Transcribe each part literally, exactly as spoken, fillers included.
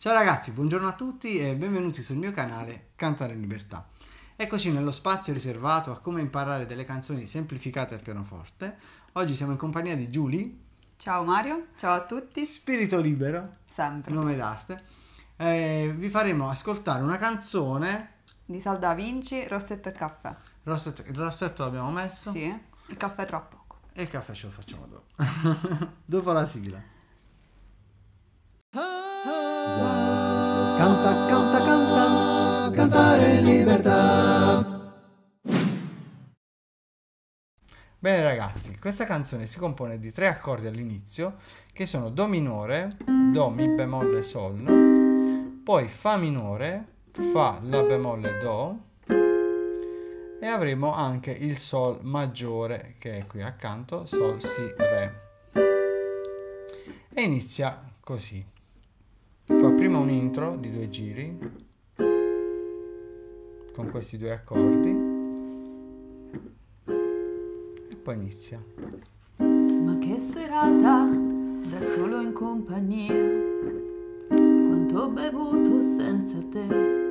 Ciao ragazzi, buongiorno a tutti e benvenuti sul mio canale Cantare in Libertà. Eccoci nello spazio riservato a come imparare delle canzoni semplificate al pianoforte. Oggi siamo in compagnia di Giulia. Ciao Mario, ciao a tutti. Spirito libero, Sempre. nome d'arte. Eh, vi faremo ascoltare una canzone Di Salda Vinci, Rossetto e caffè. Rossetto, il rossetto l'abbiamo messo. Sì, il caffè tra poco. E il caffè ce lo facciamo dopo. Dopo la sigla. Canta, canta, canta, cantare in libertà. Bene ragazzi, questa canzone si compone di tre accordi all'inizio che sono Do minore, Do, Mi bemolle, Sol, poi Fa minore, Fa, La bemolle, Do e avremo anche il Sol maggiore che è qui accanto, Sol, Si, Re. E inizia così. Fa prima un intro di due giri con questi due accordi e poi inizia. Ma che serata, da solo in compagnia, quanto ho bevuto senza te.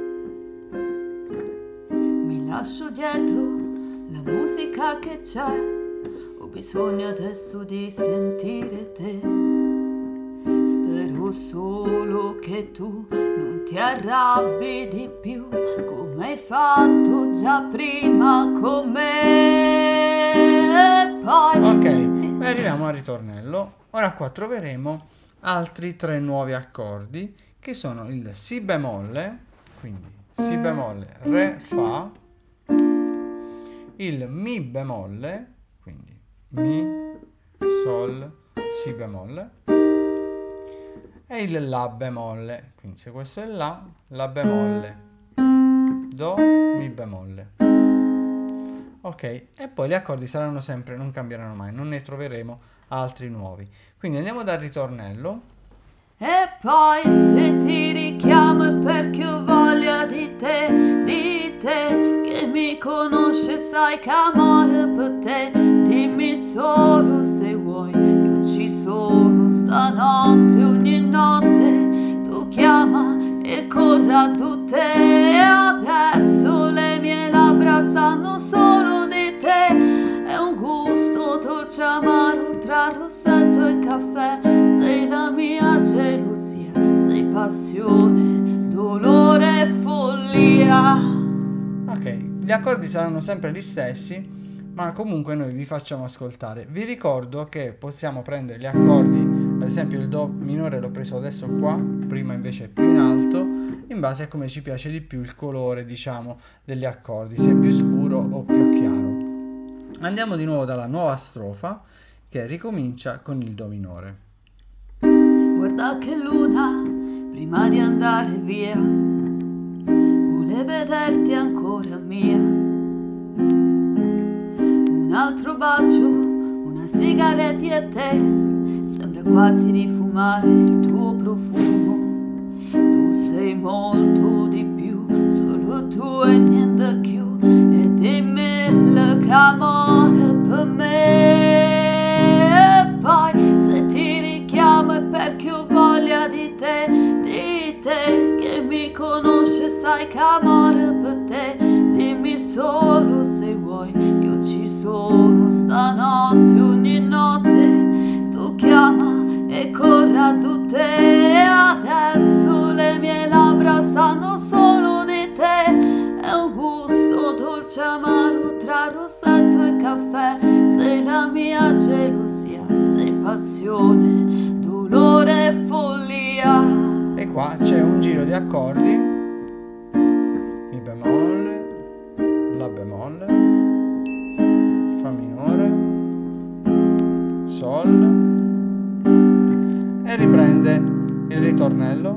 Mi lascio dietro la musica che c'è, ho bisogno adesso di sentire te. Spero solo che tu non ti arrabbi di più, come hai fatto già prima con me. E poi Ok, senti- arriviamo al ritornello. Ora qua troveremo altri tre nuovi accordi che sono il Si bemolle, quindi Si bemolle, Re, Fa, il Mi bemolle, quindi Mi, Sol, Si bemolle, e il La bemolle, quindi se questo è La, La bemolle, Do, Mi bemolle. Ok, e poi gli accordi saranno sempre, non cambieranno mai, non ne troveremo altri nuovi. Quindi andiamo dal ritornello. E poi se ti richiamo è perché ho voglia di te, di te, che mi conosce, sai che amore per te. Dimmi solo se vuoi, io ci sono stanotte, ogni notte tu chiama e corra tu te. Adesso le mie labbra sanno solo di te, è un gusto dolce amaro tra rossetto e caffè. Sei la mia gelosia, sei passione, dolore e follia. Ok, gli accordi saranno sempre gli stessi, ma comunque noi vi facciamo ascoltare. Vi ricordo che possiamo prendere gli accordi, ad esempio il Do minore l'ho preso adesso qua, prima invece è più in alto, in base a come ci piace di più il colore, diciamo, degli accordi, se è più scuro o più chiaro. Andiamo di nuovo dalla nuova strofa che ricomincia con il Do minore. Guarda che luna, prima di andare via, vuole vederti ancora mia. Un altro bacio, una sigaretta e te, sembra quasi di fumare il tuo profumo. Tu sei molto di più, solo tu e niente più, e dimmi che amore per me. E poi se ti richiamo è perché ho voglia di te, di te, che mi conosce, sai che amore per te. Dimmi solo se vuoi, io ci sono stanotte, ogni notte tu chiama e corra tu te. Adesso le mie labbra sanno solo di te, è un gusto dolce amaro tra rossetto e caffè. Sei la mia gelosia, sei passione, dolore e follia. E qua c'è un giro di accordi: Mi bemolle, La bemolle, Fa minore, Sol, e riprende il ritornello.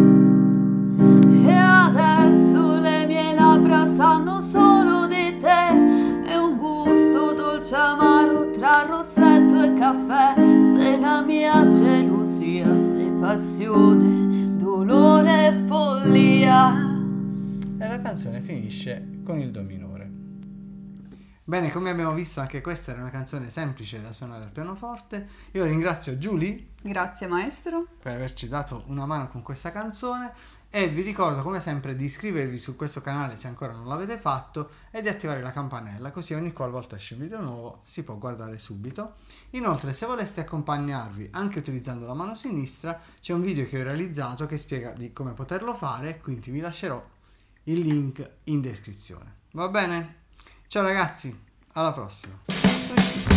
E adesso le mie labbra sanno solo di te, è un gusto dolce amaro tra rossetto e caffè. Sei la mia gelosia, sei passione, dolore e follia. E la canzone finisce con il Do minore. Bene, come abbiamo visto anche questa era una canzone semplice da suonare al pianoforte. Io ringrazio Giulia Grazie maestro. per averci dato una mano con questa canzone e vi ricordo come sempre di iscrivervi su questo canale se ancora non l'avete fatto e di attivare la campanella, così ogni qualvolta esce un video nuovo si può guardare subito. Inoltre, se voleste accompagnarvi anche utilizzando la mano sinistra, c'è un video che ho realizzato che spiega di come poterlo fare, quindi vi lascerò il link in descrizione. Va bene? Ciao ragazzi, alla prossima.